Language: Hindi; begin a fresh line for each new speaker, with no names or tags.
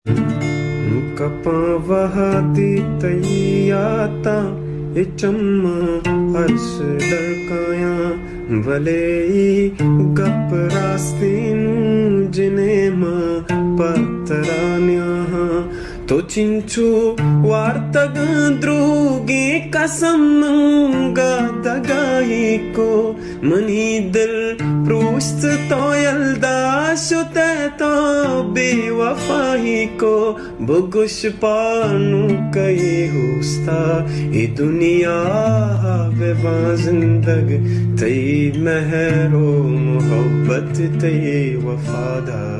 कपां वहाती तैयाता चम्मा हर्ष डरकाया भले गप रास्ते जिने पतरान्या तो चिंचू वार्तग द्रोगे कसम गदगाई को मनी दिल प्रोस्त तो यल्दा शुते तो बेवफाई को बुगुश पानु कई होस्ता ये दुनिया बेवा जिंदग तई महरो मोहब्बत तई वफादार